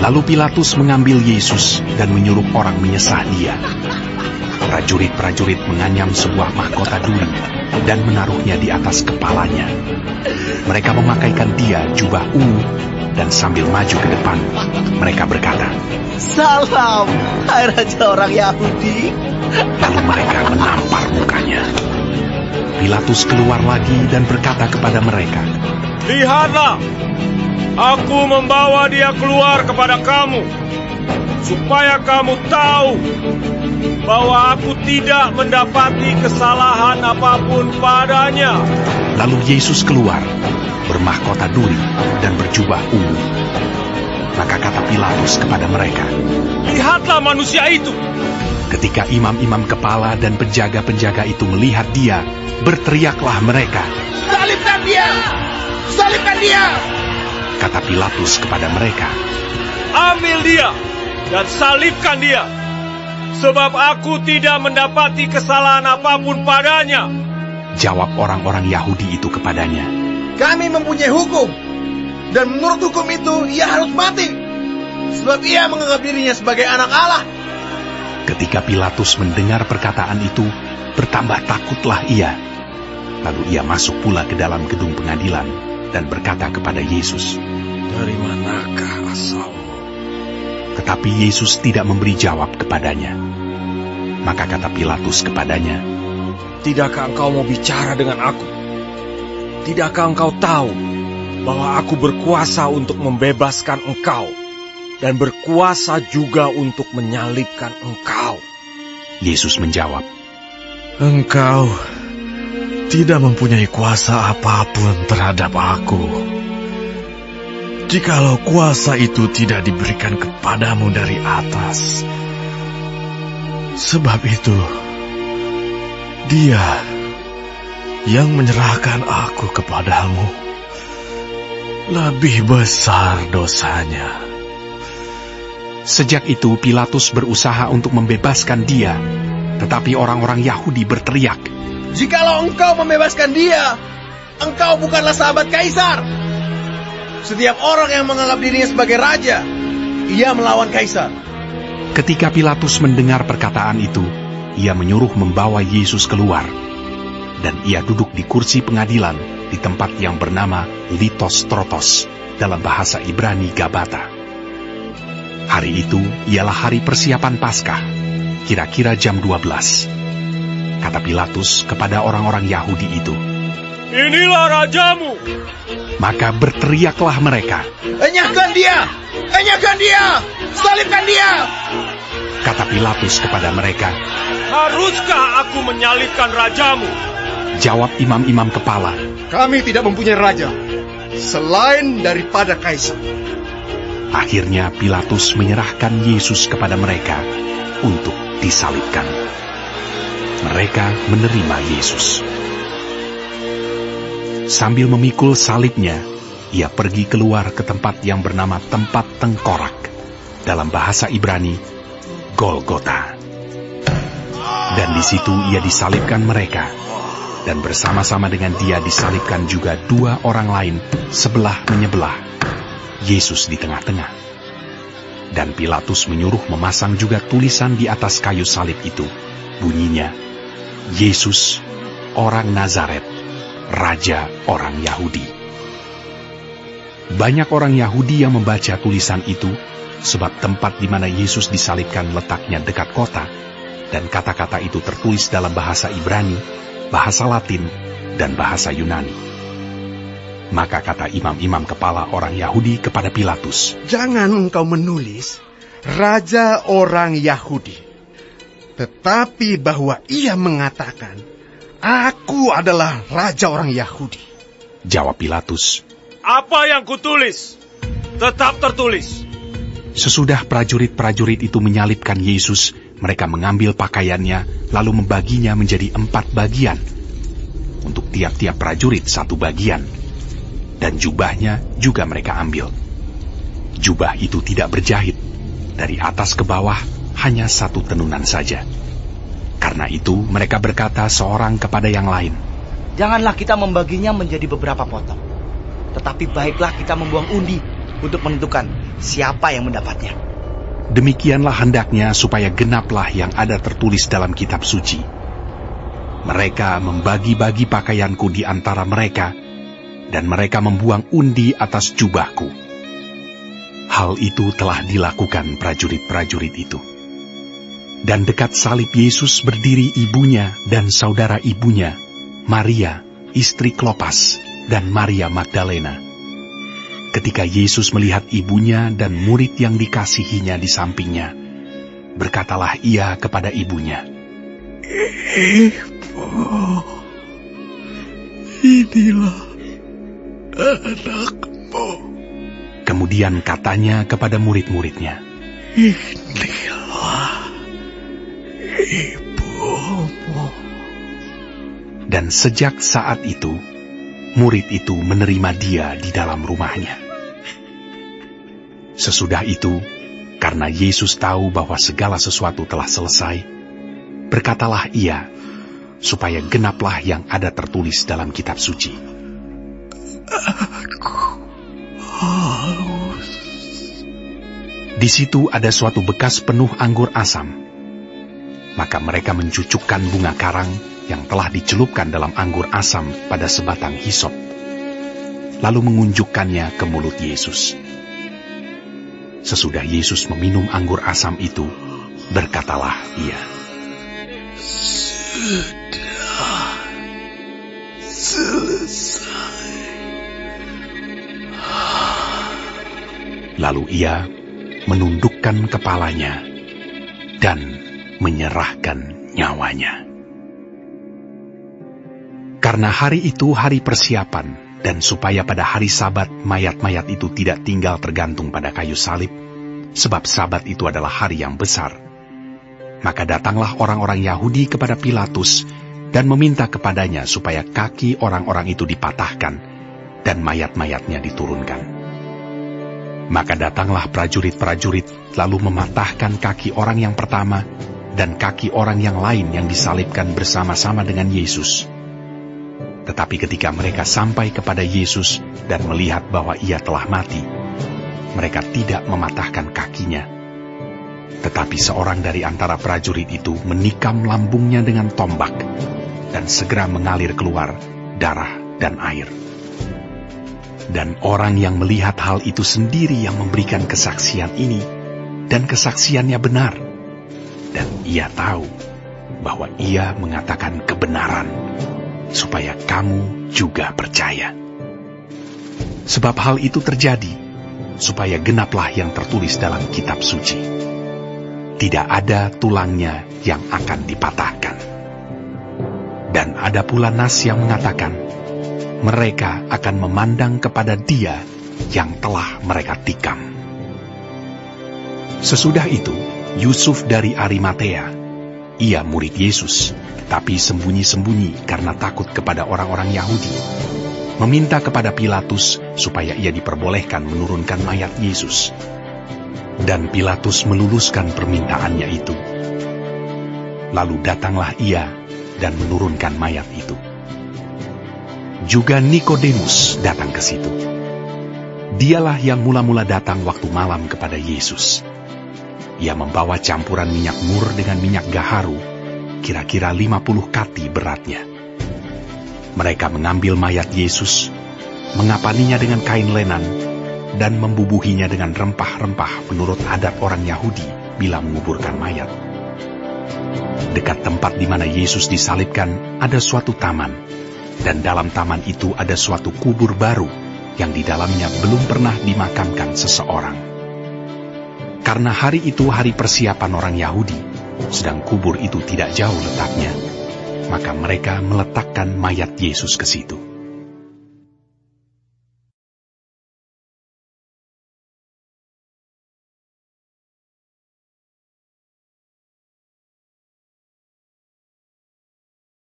Lalu Pilatus mengambil Yesus dan menyuruh orang menyesah dia. Prajurit-prajurit menganyam sebuah mahkota duri dan menaruhnya di atas kepalanya. Mereka memakaikan dia jubah ungu dan sambil maju ke depan, mereka berkata, "Salam, hai Raja orang Yahudi." Lalu mereka menampar mukanya. Pilatus keluar lagi dan berkata kepada mereka, "Lihatlah, aku membawa dia keluar kepada kamu, supaya kamu tahu bahwa aku tidak mendapati kesalahan apapun padanya." Lalu Yesus keluar, bermahkota duri dan berjubah ungu. Maka kata Pilatus kepada mereka, "Lihatlah manusia itu." Ketika imam-imam kepala dan penjaga-penjaga itu melihat dia, berteriaklah mereka, "Salibkan dia! Salibkan dia!" Kata Pilatus kepada mereka, "Ambil dia dan salibkan dia, sebab aku tidak mendapati kesalahan apapun padanya." Jawab orang-orang Yahudi itu kepadanya, "Kami mempunyai hukum, dan menurut hukum itu ia harus mati, sebab ia menganggap dirinya sebagai anak Allah." Ketika Pilatus mendengar perkataan itu, bertambah takutlah ia. Lalu ia masuk pula ke dalam gedung pengadilan dan berkata kepada Yesus, "Dari manakah asalmu?" Tetapi Yesus tidak memberi jawab kepadanya. Maka kata Pilatus kepadanya, "Tidakkah engkau mau bicara dengan aku? Tidakkah engkau tahu bahwa aku berkuasa untuk membebaskan engkau dan berkuasa juga untuk menyalibkan engkau?" Yesus menjawab, "Engkau tidak mempunyai kuasa apapun terhadap aku. Jikalau kuasa itu tidak diberikan kepadamu dari atas. Sebab itu, Dia yang menyerahkan aku kepadamu lebih besar dosanya." Sejak itu Pilatus berusaha untuk membebaskan dia, tetapi orang-orang Yahudi berteriak, "Jikalau engkau membebaskan dia, engkau bukanlah sahabat Kaisar. Setiap orang yang menganggap dirinya sebagai raja, ia melawan Kaisar." Ketika Pilatus mendengar perkataan itu, ia menyuruh membawa Yesus keluar, dan ia duduk di kursi pengadilan di tempat yang bernama Litos Trotos, dalam bahasa Ibrani Gabata. Hari itu ialah hari persiapan Paskah, kira-kira jam 12. Kata Pilatus kepada orang-orang Yahudi itu, "Inilah rajamu." Maka berteriaklah mereka, "Enyahkan dia! Enyahkan dia! Salibkan dia!" Kata Pilatus kepada mereka, "Haruskah aku menyalibkan rajamu?" Jawab imam-imam kepala, "Kami tidak mempunyai raja selain daripada Kaisar." Akhirnya Pilatus menyerahkan Yesus kepada mereka untuk disalibkan. Mereka menerima Yesus. Sambil memikul salibnya, ia pergi keluar ke tempat yang bernama tempat tengkorak, dalam bahasa Ibrani, Golgota. Dan di situ ia disalibkan mereka, dan bersama-sama dengan dia disalibkan juga dua orang lain sebelah menyebelah, Yesus di tengah-tengah. Dan Pilatus menyuruh memasang juga tulisan di atas kayu salib itu, bunyinya, "Yesus, orang Nazaret, Raja orang Yahudi." Banyak orang Yahudi yang membaca tulisan itu, sebab tempat di mana Yesus disalibkan letaknya dekat kota, dan kata-kata itu tertulis dalam bahasa Ibrani, bahasa Latin, dan bahasa Yunani. Maka kata imam-imam kepala orang Yahudi kepada Pilatus, "Jangan engkau menulis Raja orang Yahudi, tetapi bahwa ia mengatakan, aku adalah Raja orang Yahudi." Jawab Pilatus, "Apa yang kutulis, tetap tertulis." Sesudah prajurit-prajurit itu menyalibkan Yesus, mereka mengambil pakaiannya, lalu membaginya menjadi 4 bagian. Untuk tiap-tiap prajurit 1 bagian. Dan jubahnya juga mereka ambil. Jubah itu tidak berjahit, dari atas ke bawah hanya 1 tenunan saja. Karena itu mereka berkata seorang kepada yang lain, "Janganlah kita membaginya menjadi beberapa potong, tetapi baiklah kita membuang undi untuk menentukan siapa yang mendapatnya. Demikianlah hendaknya supaya genaplah yang ada tertulis dalam kitab suci. Mereka membagi-bagi pakaianku di antara mereka, dan mereka membuang undi atas jubahku. Hal itu telah dilakukan prajurit-prajurit itu. Dan dekat salib Yesus berdiri ibunya dan saudara ibunya, Maria, istri Klopas, dan Maria Magdalena. Ketika Yesus melihat ibunya dan murid yang dikasihinya di sampingnya, berkatalah ia kepada ibunya, Ibu, inilah anakmu. Kemudian katanya kepada murid-muridnya, Inilah ibumu. Dan sejak saat itu, murid itu menerima dia di dalam rumahnya. Sesudah itu, karena Yesus tahu bahwa segala sesuatu telah selesai, berkatalah ia, supaya genaplah yang ada tertulis dalam kitab suci. Aku haus. Di situ ada suatu bekas penuh anggur asam. Maka mereka mencucukkan bunga karang yang telah dicelupkan dalam anggur asam pada sebatang hisop, lalu mengunjukkannya ke mulut Yesus. Sesudah Yesus meminum anggur asam itu, berkatalah ia, Sudah selesai. Lalu ia menundukkan kepalanya dan menyerahkan nyawanya. Karena hari itu hari persiapan, dan supaya pada hari Sabat mayat-mayat itu tidak tinggal tergantung pada kayu salib, sebab Sabat itu adalah hari yang besar, maka datanglah orang-orang Yahudi kepada Pilatus dan meminta kepadanya supaya kaki orang-orang itu dipatahkan dan mayat-mayatnya diturunkan. Maka datanglah prajurit-prajurit lalu mematahkan kaki orang yang pertama dan kaki orang yang lain yang disalibkan bersama-sama dengan Yesus. Tetapi ketika mereka sampai kepada Yesus dan melihat bahwa ia telah mati, mereka tidak mematahkan kakinya. Tetapi seorang dari antara prajurit itu menikam lambungnya dengan tombak, dan segera mengalir keluar darah dan air. Dan orang yang melihat hal itu sendiri yang memberikan kesaksian ini, dan kesaksiannya benar. Dan ia tahu bahwa ia mengatakan kebenaran, supaya kamu juga percaya. Sebab hal itu terjadi, supaya genaplah yang tertulis dalam kitab suci. Tidak ada tulangnya yang akan dipatahkan. Dan ada pula nas yang mengatakan, mereka akan memandang kepada Dia yang telah mereka tikam. Sesudah itu, Yusuf dari Arimatea, ia murid Yesus, tapi sembunyi-sembunyi karena takut kepada orang-orang Yahudi, meminta kepada Pilatus supaya ia diperbolehkan menurunkan mayat Yesus. Dan Pilatus meluluskan permintaannya itu. Lalu datanglah ia dan menurunkan mayat itu. Juga Nikodemus datang ke situ. Dialah yang mula-mula datang waktu malam kepada Yesus. Ia membawa campuran minyak mur dengan minyak gaharu, kira-kira 50 kati beratnya. Mereka mengambil mayat Yesus, mengapaninya dengan kain lenan, dan membubuhinya dengan rempah-rempah menurut adat orang Yahudi bila menguburkan mayat. Dekat tempat di mana Yesus disalibkan ada suatu taman, dan dalam taman itu ada suatu kubur baru yang di dalamnya belum pernah dimakamkan seseorang. Karena hari itu hari persiapan orang Yahudi, sedang kubur itu tidak jauh letaknya, maka mereka meletakkan mayat Yesus ke situ.